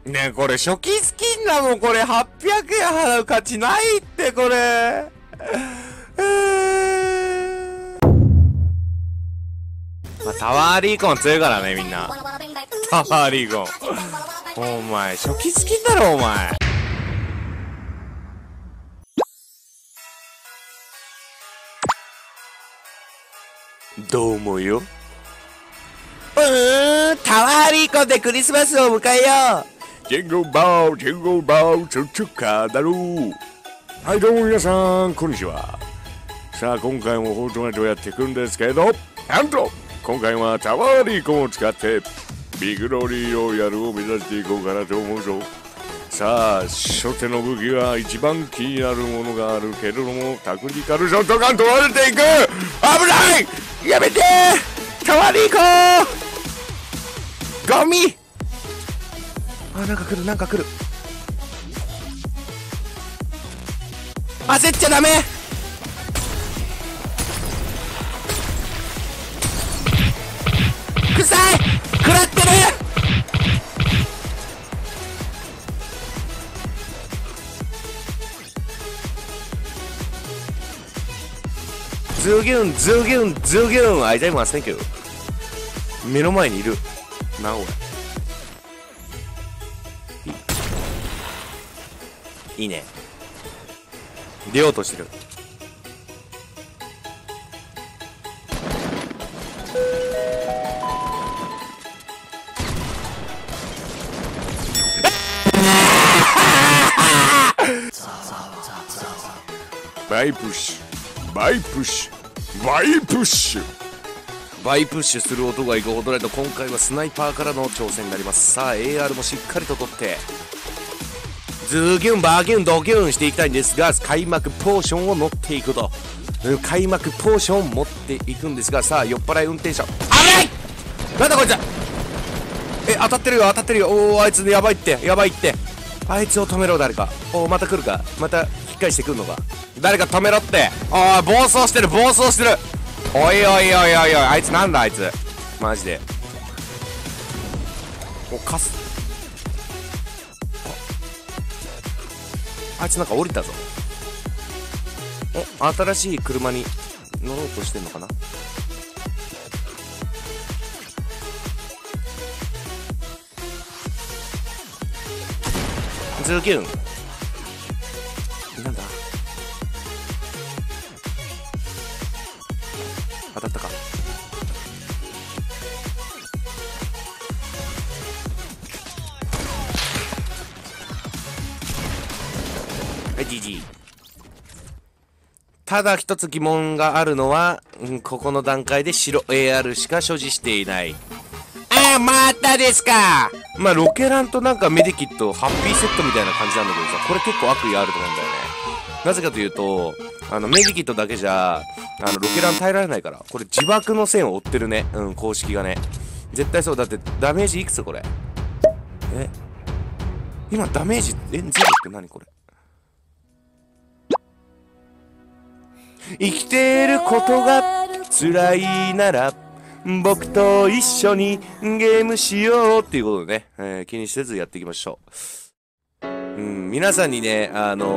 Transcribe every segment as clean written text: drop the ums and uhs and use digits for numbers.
ねえ、これ初期スキンだもん、これ800円払う価値ないって、これ。まあ、タワーリーコン強いからね、みんな。タワーリーコン。お前、初期スキンだろ、お前。どう思うよ。タワーリーコンでクリスマスを迎えよう。ジングルベル、ジングルベル、チュチュカだろう。はい、どうも皆さん、こんにちは。さあ、今回もフォートナイトをやっていくんですけど、なんと、今回はタワーリーコンを使って、ビグロリーロイヤルを目指していこうかなと思うぞ。さあ、初手の武器は一番気になるものがあるけれども、タクティカルショットガン取られていく。危ないやめてタワーリーコンゴミ。あ、なんか来る、なんか来る。焦っちゃダメ。臭い食らってる。ズーギュンズーギュンズーギュン。あいざいます。Thank you。目の前にいるなおい。いいね。出ようとしてる。バイプッシュバイプッシュバイプッシュバイプッシュする音がいくほどないと、今回はスナイパーからの挑戦になります。さあ AR もしっかりと取ってズーギュンバーギュンドギュンしていきたいんですが、開幕ポーションを持っていくと、開幕ポーションを持っていくんですが、さあ酔っ払い運転者危ない。なんだこいつ。当たってるよ当たってるよ。おお、あいつやばいってやばいって。あいつを止めろ誰か。おお、また来るか。また引き返してくるのか。誰か止めろって。おい、暴走してる暴走してる。おいおいおいおいおい、あいつなんだあいつマジで。おかす。あいつなんか降りたぞ。お、新しい車に乗ろうとしてんのかな。ズーキュンなんだ。当たったか。はい、GG。ただ一つ疑問があるのは、ここの段階で白 AR しか所持していない。ああ、またですか。まあロケランとなんかメディキットハッピーセットみたいな感じなんだけどさ、これ結構悪意あると思うんだよね。なぜかというと、メディキットだけじゃロケラン耐えられないから。これ自爆の線を追ってるね。公式がね絶対そう。だってダメージいくつこれ。今ダメージゼロって何これ。生きてることが辛いなら僕と一緒にゲームしようっていうことでね、気にせずやっていきましょう。皆さんにね、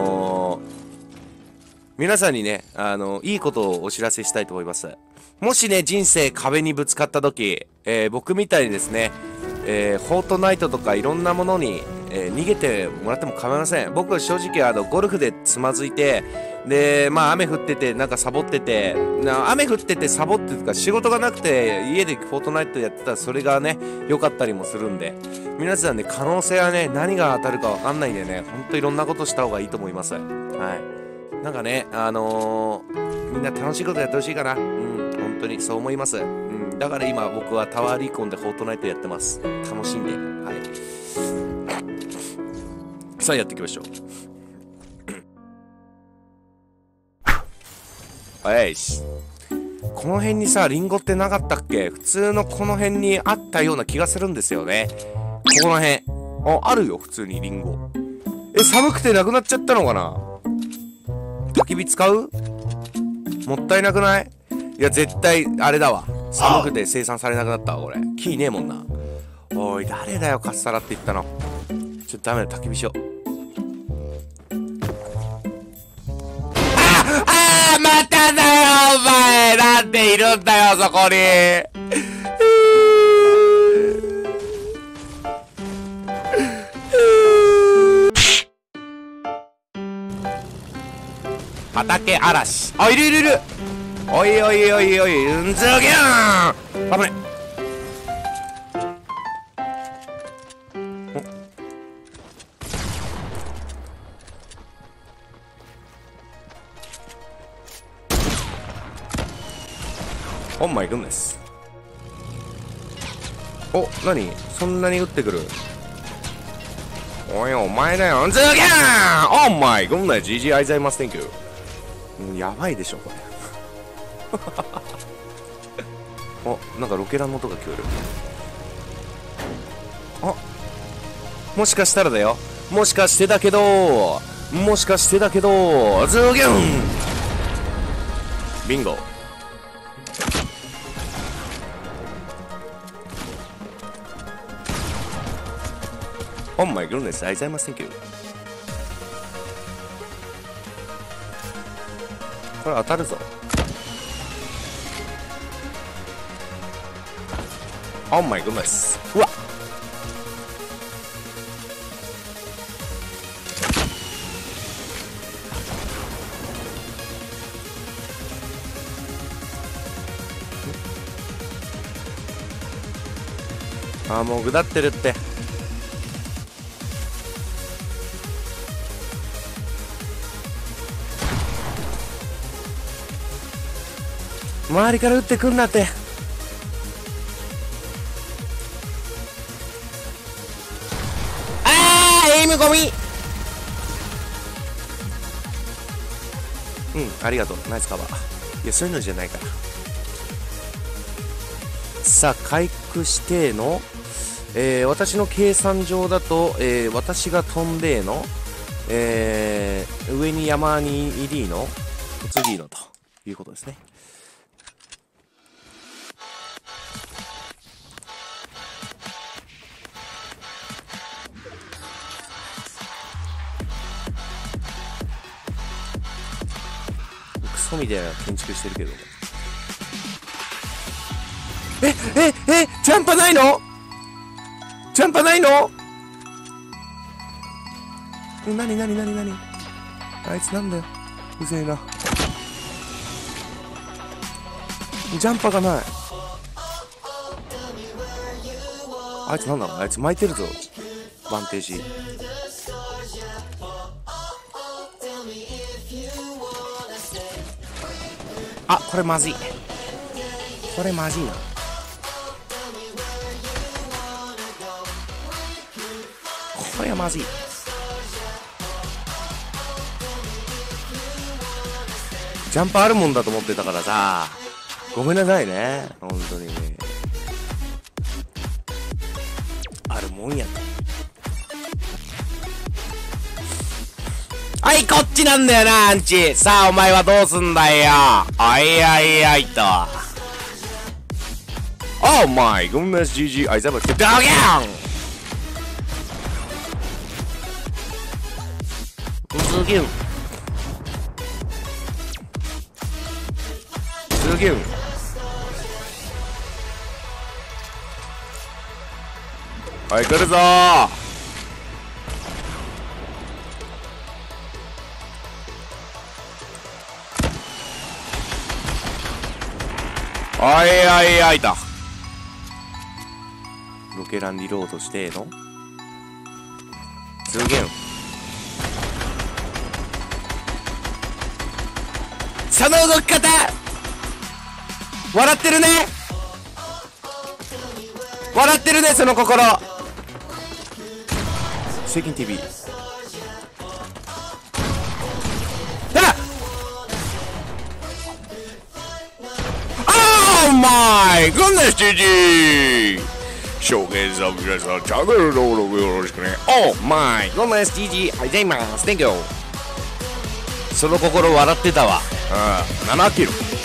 いいことをお知らせしたいと思います。もしね、人生壁にぶつかった時、僕みたいにですね、フォートナイトとかいろんなものに、逃げてもらっても構いません。僕は正直ゴルフでつまずいて、で、まあ雨降ってて、なんかサボってて、雨降っててサボってとか仕事がなくて家でフォートナイトやってたらそれがね、良かったりもするんで、皆さんね、可能性はね、何が当たるかわかんないんでね、ほんといろんなことした方がいいと思います。はい。なんかね、みんな楽しいことやってほしいかな。本当にそう思います。だから今僕はタワーリーコンでフォートナイトやってます。楽しんで。はい。さあやっていきましょう。はいし。この辺にさ、リンゴってなかったっけ？普通のこの辺にあったような気がするんですよね。ここの辺。あるよ、普通にリンゴ。寒くてなくなっちゃったのかな？焚き火使う？もったいなくない？いや、絶対、あれだわ。寒くて生産されなくなったわ、これ。木ねえもんな。おい、誰だよ、かっさらって言ったの。 ちょっとダメだ、焚き火しよう。まただよお前、なんでいるんだよそこに。畑嵐。あ、いるいるいる。おいおいおいおい、うんずぎゃーん。危ない。おマイグッネス。お、何そんなに撃ってくる。おいお前だよ、うんずぎゃーん。おマイグッネス。GG ありがとうございます。 Thank you。やばいでしょこれ。お、なんかロケランの音が聞こえる。あ、もしかしたらだよ、もしかしてだけど、もしかしてだけど、ズーギュンビンゴ。オンマイグルネス、ありがとうございます。 Thank you。 これ当たるぞ。オンマイグルネス。うわっ、あーもうぐだってるって。周りから撃ってくんなって。あーエイムゴミ。うん、ありがとう、ナイスカバー。いやそういうのじゃないから。さあ回復しての、私の計算上だと、私が飛んでの、上に山にいりの突ぎのということですね。クソみたいな建築してるけど。ジャンパないの？ジャンパないの？なにあいつなんだよ、うぜえな。ジャンパがない。あいつなんだろう、あいつ巻いてるぞバンテージ。あ、これまずい、これまずいな。これはまずい。ジャンプあるもんだと思ってたからさ、ごめんなさいね本当にね。あるもんやと。はい、こっちなんだよなアンチ。さあお前はどうすんだよ。あいあいあいと。オーマイゴンネス GG アイザバってダギャンズギュンズギュン。はい来るぞー。おいおいおいと。ロケランリロードしてのズギュン。その動き方笑ってるね、笑ってるねその心。セキン TV。 オーマイゴッネス GG。 証券さん皆さんチャンネル登録よろしくね。オーマイゴッネス GG ありがとうございます。 Thank you。 その心笑ってたわ。7キロ。